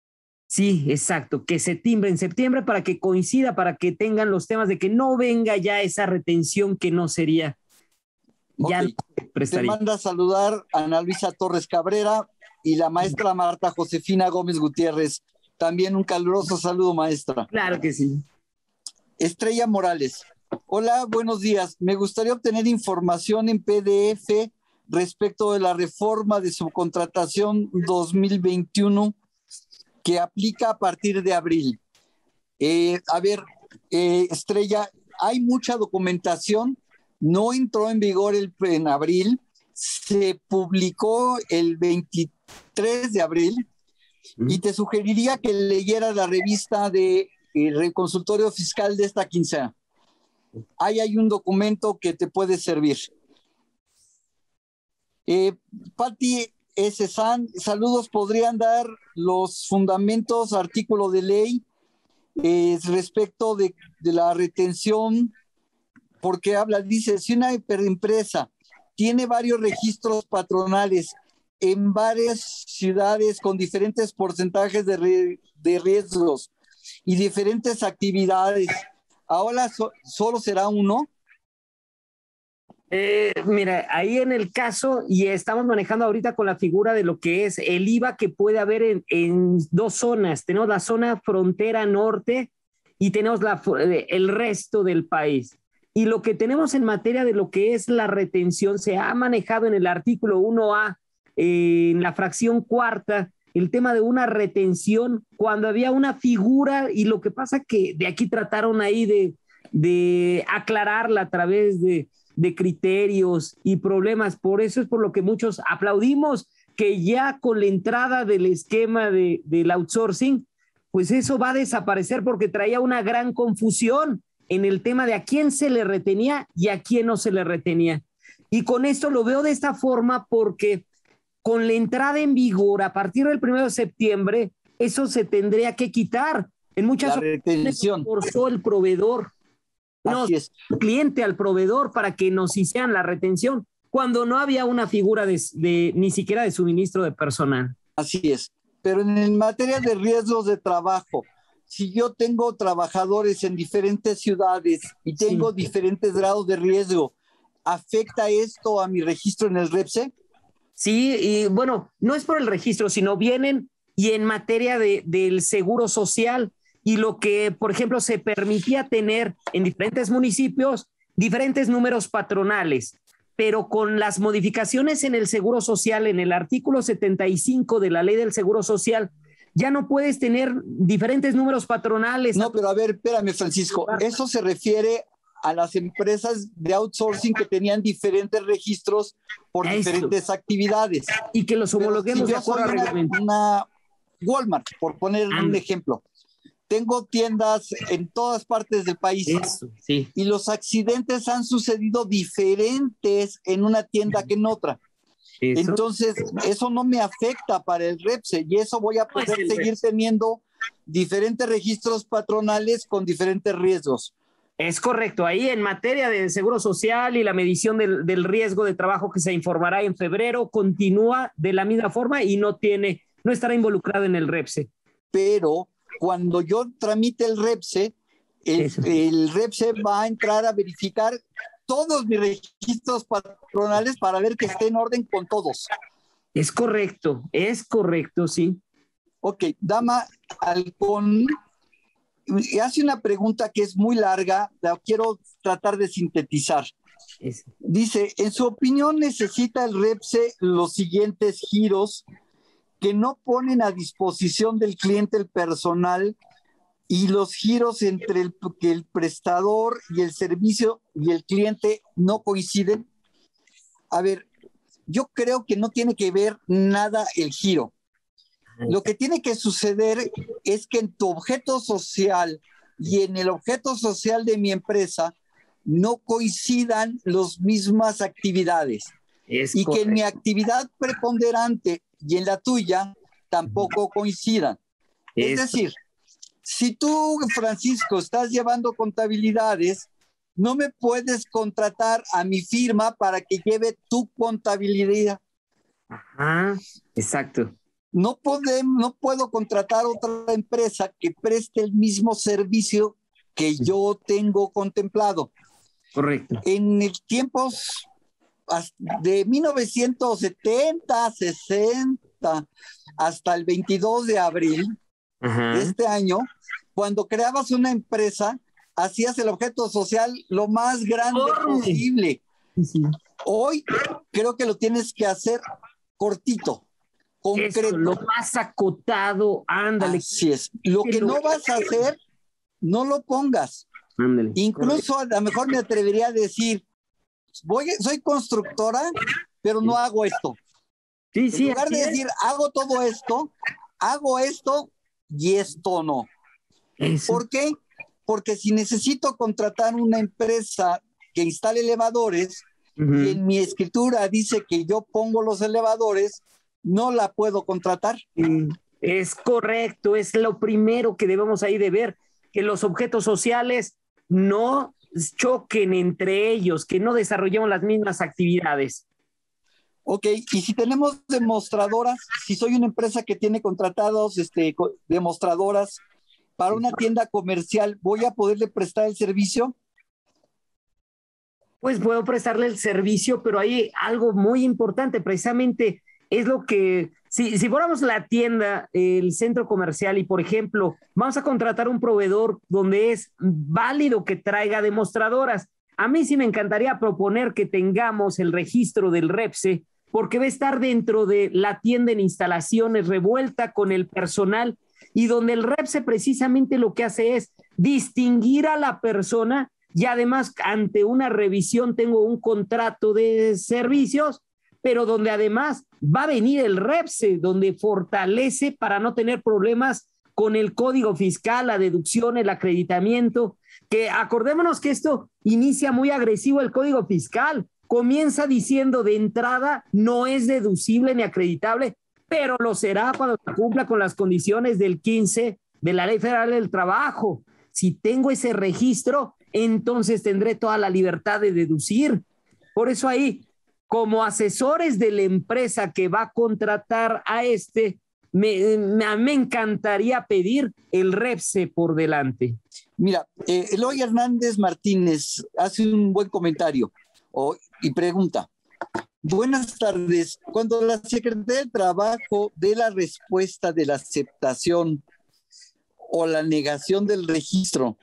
Sí, exacto, que se timbre en septiembre para que coincida, para que tengan los temas de que no venga ya esa retención que no sería. Ya okay. no prestaría. Te manda a saludar a Ana Luisa Torres Cabrera y la maestra Marta Josefina Gómez Gutiérrez. También un caluroso saludo, maestra. Claro que sí. Estrella Morales. Hola, buenos días. Me gustaría obtener información en P D F respecto de la reforma de subcontratación dos mil veintiuno que aplica a partir de abril. Eh, a ver, eh, Estrella, hay mucha documentación, no entró en vigor el, en abril, se publicó el veintitrés de abril mm. y te sugeriría que leyeras la revista de el consultorio fiscal de esta quincena. Ahí hay un documento que te puede servir. Eh, Pati S. San, saludos, ¿podrían dar los fundamentos, artículo de ley eh, respecto de, de la retención? Porque habla, dice, si una empresa tiene varios registros patronales en varias ciudades con diferentes porcentajes de, re, de riesgos y diferentes actividades, ¿ahora so, solo será uno? Eh, mira, ahí en el caso, y estamos manejando ahorita con la figura de lo que es el I V A que puede haber en, en dos zonas. Tenemos la zona frontera norte y tenemos la, el resto del país. Y lo que tenemos en materia de lo que es la retención se ha manejado en el artículo uno A, eh, en la fracción cuarta, el tema de una retención cuando había una figura, y lo que pasa que de aquí trataron ahí de, de aclararla a través de de criterios y problemas. Por eso es por lo que muchos aplaudimos que ya con la entrada del esquema de, del outsourcing, pues eso va a desaparecer, porque traía una gran confusión en el tema de a quién se le retenía y a quién no se le retenía. Y con esto lo veo de esta forma porque con la entrada en vigor a partir del primero de septiembre, eso se tendría que quitar. En muchas ocasiones forzó el proveedor, no, Así es. el cliente al proveedor para que nos hicieran la retención, cuando no había una figura de, de ni siquiera de suministro de personal. Así es. Pero en materia de riesgos de trabajo, si yo tengo trabajadores en diferentes ciudades y tengo sí. diferentes grados de riesgo, ¿afecta esto a mi registro en el REPSE? Sí, y bueno, no es por el registro, sino vienen y en materia de, del seguro social y lo que, por ejemplo, se permitía tener en diferentes municipios diferentes números patronales, pero con las modificaciones en el seguro social, en el artículo setenta y cinco de la ley del seguro social, ya no puedes tener diferentes números patronales. No, pero a ver, espérame, Francisco, eso se refiere a las empresas de outsourcing que tenían diferentes registros por Eso. diferentes actividades. Y que los homologuemos si de acuerdo a reglamento. Una Walmart, por poner ah. un ejemplo. Tengo tiendas en todas partes del país. Eso, sí. Y los accidentes han sucedido diferentes en una tienda que en otra. Eso. Entonces, eso no me afecta para el REPSE y eso voy a poder no seguir REPSE. teniendo diferentes registros patronales con diferentes riesgos. Es correcto. Ahí en materia de seguro social y la medición del, del riesgo de trabajo que se informará en febrero, continúa de la misma forma y no tiene, no estará involucrado en el REPSE. Pero cuando yo tramite el REPSE, el, el REPSE va a entrar a verificar todos mis registros patronales para ver que esté en orden con todos. Es correcto, es correcto, sí. Ok, Dama Halcón hace una pregunta que es muy larga, la quiero tratar de sintetizar. Es. Dice, en su opinión, ¿necesita el REPSE los siguientes giros que no ponen a disposición del cliente el personal y los giros entre el, que el prestador y el servicio y el cliente no coinciden? A ver, yo creo que no tiene que ver nada el giro. Lo que tiene que suceder es que en tu objeto social y en el objeto social de mi empresa no coincidan las mismas actividades. Es y correcto. Que en mi actividad preponderante y en la tuya tampoco coincidan. Es, es decir, si tú, Francisco, estás llevando contabilidades, no me puedes contratar a mi firma para que lleve tu contabilidad. Ajá, exacto. No, podemos, no puedo contratar otra empresa que preste el mismo servicio que yo tengo contemplado. Correcto. En el tiempos de mil novecientos setenta, sesenta, hasta el veintidós de abril Ajá. de este año, cuando creabas una empresa, hacías el objeto social lo más grande Corre. posible. Sí. Hoy creo que lo tienes que hacer cortito. Concreto. Eso, lo más acotado, ándale. Así es. Lo que no vas a hacer, no lo pongas. Ándale. Incluso correcto. A lo mejor me atrevería a decir, voy, soy constructora, pero no hago esto. Sí, sí. En lugar de decir, es. hago todo esto, hago esto y esto no. Eso. ¿Por qué? Porque si necesito contratar una empresa que instale elevadores, uh-huh. y en mi escritura dice que yo pongo los elevadores, no la puedo contratar. Es correcto, es lo primero que debemos ahí de ver, que los objetos sociales no choquen entre ellos, que no desarrollemos las mismas actividades. Ok, y si tenemos demostradoras, si soy una empresa que tiene contratados este, demostradoras para una tienda comercial, ¿voy a poderle prestar el servicio? Pues puedo prestarle el servicio, pero hay algo muy importante, precisamente es lo que, si, si fuéramos la tienda, el centro comercial y, por ejemplo, vamos a contratar un proveedor donde es válido que traiga demostradoras. A mí sí me encantaría proponer que tengamos el registro del REPSE, porque va a estar dentro de la tienda en instalaciones revuelta con el personal y donde el REPSE precisamente lo que hace es distinguir a la persona y además ante una revisión tengo un contrato de servicios, pero donde además va a venir el REPSE, donde fortalece para no tener problemas con el código fiscal, la deducción, el acreditamiento, que acordémonos que esto inicia muy agresivo el código fiscal, comienza diciendo de entrada, no es deducible ni acreditable, pero lo será cuando se cumpla con las condiciones del quince de la Ley Federal del Trabajo. Si tengo ese registro, entonces tendré toda la libertad de deducir. Por eso ahí, como asesores de la empresa que va a contratar a este, me, me, me encantaría pedir el REPSE por delante. Mira, eh, Eloy Hernández Martínez hace un buen comentario oh, y pregunta: buenas tardes. Cuando la Secretaría del Trabajo dé la respuesta de la aceptación o la negación del registro,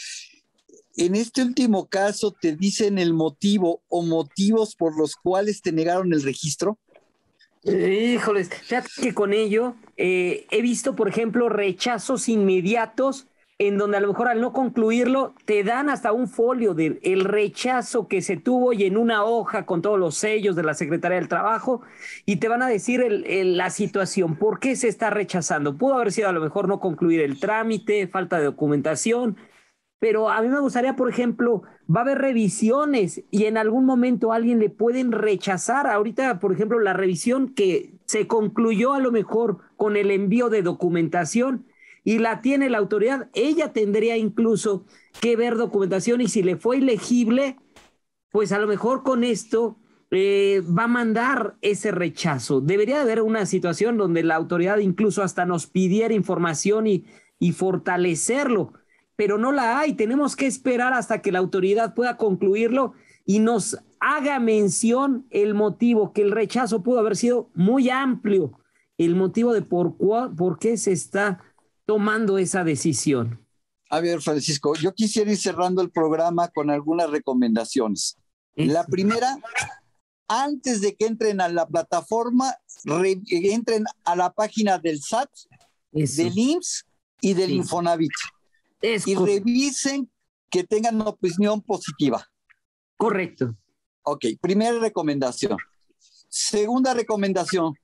en este último caso, ¿te dicen el motivo o motivos por los cuales te negaron el registro? Híjoles, fíjate que con ello eh, he visto, por ejemplo, rechazos inmediatos en donde a lo mejor al no concluirlo te dan hasta un folio del el rechazo que se tuvo y en una hoja con todos los sellos de la Secretaría del Trabajo y te van a decir el, el, la situación, por qué se está rechazando. Pudo haber sido a lo mejor no concluir el trámite, falta de documentación, pero a mí me gustaría, por ejemplo, va a haber revisiones y en algún momento a alguien le pueden rechazar. Ahorita, por ejemplo, la revisión que se concluyó a lo mejor con el envío de documentación y la tiene la autoridad, ella tendría incluso que ver documentación y si le fue ilegible, pues a lo mejor con esto eh, va a mandar ese rechazo. Debería haber una situación donde la autoridad incluso hasta nos pidiera información y, y fortalecerlo, pero no la hay. Tenemos que esperar hasta que la autoridad pueda concluirlo y nos haga mención el motivo, que el rechazo pudo haber sido muy amplio, el motivo de por, cuál, por qué se está tomando esa decisión. A ver, Francisco, yo quisiera ir cerrando el programa con algunas recomendaciones. Eso. La primera, antes de que entren a la plataforma, re, entren a la página del S A T, Eso. del I M S S y del sí. Infonavit. Es y correcto. Revisen que tengan una opinión positiva. Correcto. Ok, primera recomendación. Segunda recomendación,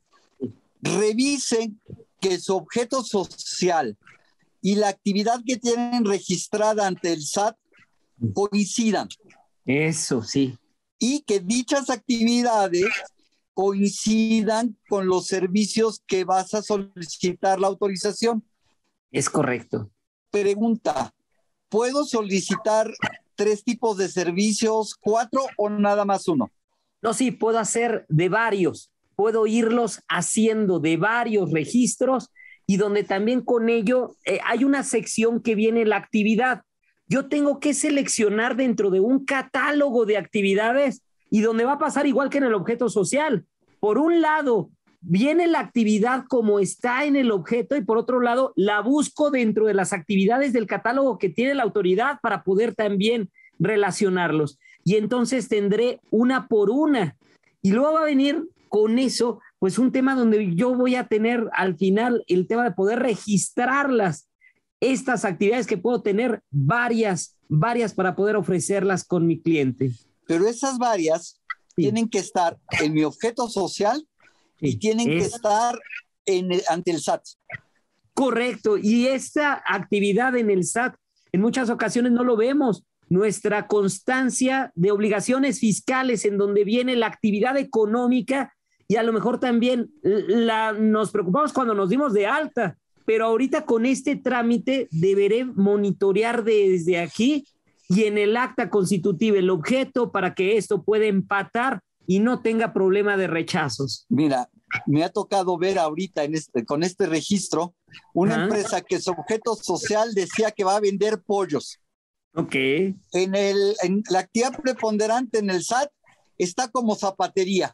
revisen que su objeto social y la actividad que tienen registrada ante el S A T coincidan. Eso, sí. Y que dichas actividades coincidan con los servicios que vas a solicitar la autorización. Es correcto. Pregunta, ¿puedo solicitar tres tipos de servicios, cuatro o nada más uno? No, sí, puedo hacer de varios. Puedo irlos haciendo de varios registros y donde también con ello eh, hay una sección que viene la actividad. Yo tengo que seleccionar dentro de un catálogo de actividades y donde va a pasar igual que en el objeto social. Por un lado, viene la actividad como está en el objeto y por otro lado, la busco dentro de las actividades del catálogo que tiene la autoridad para poder también relacionarlos. Y entonces tendré una por una. Y luego va a venir con eso, pues un tema donde yo voy a tener al final el tema de poder registrarlas, estas actividades que puedo tener varias, varias para poder ofrecerlas con mi cliente. Pero esas varias sí. tienen que estar en mi objeto social sí. y tienen es... que estar en el, ante el S A T. Correcto, y esta actividad en el S A T en muchas ocasiones no lo vemos. Nuestra constancia de obligaciones fiscales en donde viene la actividad económica y a lo mejor también la, nos preocupamos cuando nos dimos de alta, pero ahorita con este trámite deberé monitorear desde aquí y en el acta constitutiva el objeto para que esto pueda empatar y no tenga problema de rechazos. Mira, me ha tocado ver ahorita en este, con este registro una ¿Ah? empresa que su objeto social decía que va a vender pollos. Ok. En, el, en la actividad preponderante en el S A T está como zapatería.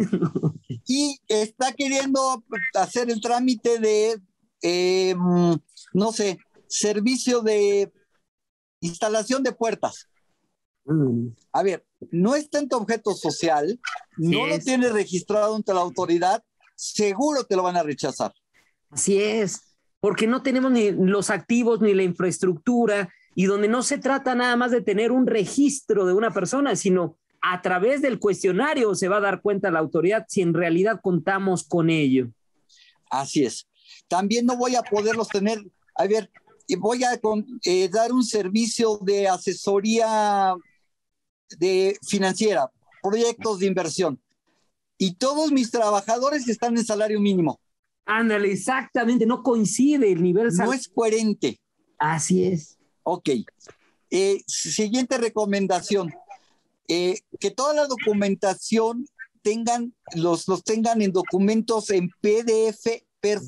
Y está queriendo hacer el trámite de, eh, no sé, servicio de instalación de puertas. Mm. A ver, no está en tu objeto social, Así no es. Lo tienes registrado ante la autoridad, seguro te lo van a rechazar. Así es, porque no tenemos ni los activos ni la infraestructura y donde no se trata nada más de tener un registro de una persona, sino a través del cuestionario se va a dar cuenta la autoridad si en realidad contamos con ello. Así es. También no voy a poderlos tener, a ver, voy a eh, dar un servicio de asesoría de financiera, proyectos de inversión. Y todos mis trabajadores están en salario mínimo. Ándale, exactamente, no coincide el nivel salarial. No es coherente. Así es. Ok. Eh, siguiente recomendación. Eh, que toda la documentación tengan, los, los tengan en documentos en P D F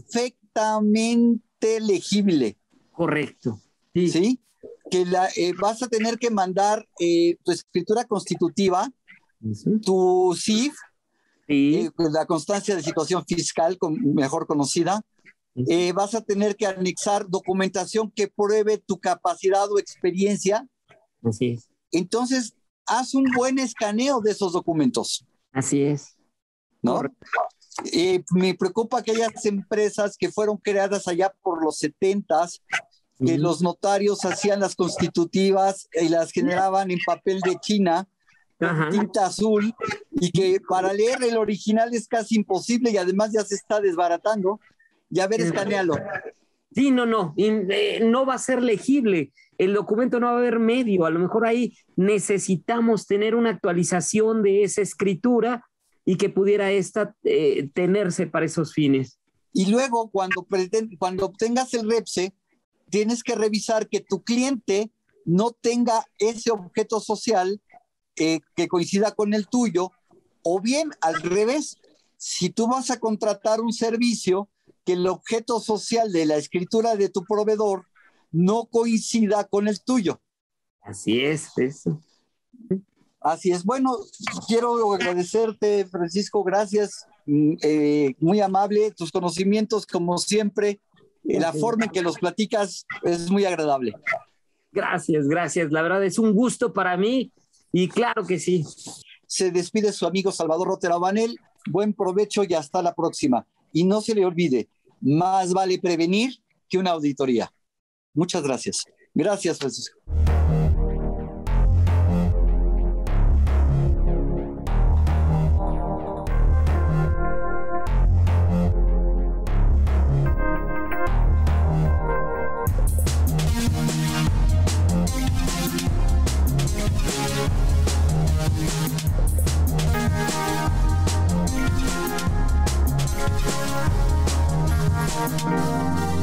perfectamente legible. Correcto. Sí. ¿Sí? Que la, eh, vas a tener que mandar eh, tu escritura constitutiva, ¿sí? Tu C I F, sí. eh, la constancia de situación fiscal, con, mejor conocida. Sí. Eh, vas a tener que anexar documentación que pruebe tu capacidad o experiencia. Así es. Entonces, haz un buen escaneo de esos documentos. Así es. ¿No? Eh, me preocupa aquellas empresas que fueron creadas allá por los setentas, que uh-huh. los notarios hacían las constitutivas y las generaban en papel de China, uh-huh. tinta azul, y que para leer el original es casi imposible y además ya se está desbaratando. Ya ver, escanealo. Sí, no, no, eh, no va a ser legible. El documento no va a haber medio. A lo mejor ahí necesitamos tener una actualización de esa escritura y que pudiera esta eh, tenerse para esos fines. Y luego, cuando, pretend, cuando obtengas el REPSE, tienes que revisar que tu cliente no tenga ese objeto social eh, que coincida con el tuyo, o bien al revés, si tú vas a contratar un servicio, que el objeto social de la escritura de tu proveedor no coincida con el tuyo. Así es, eso. Así es. Bueno, quiero agradecerte, Francisco, gracias, eh, muy amable, tus conocimientos como siempre, eh, la forma en que los platicas es muy agradable. Gracias, gracias, la verdad es un gusto para mí y claro que sí. Se despide su amigo Salvador Rotera Obanel, buen provecho y hasta la próxima. Y no se le olvide, más vale prevenir que una auditoría. Muchas gracias. Gracias, Francisco. We'll be right back.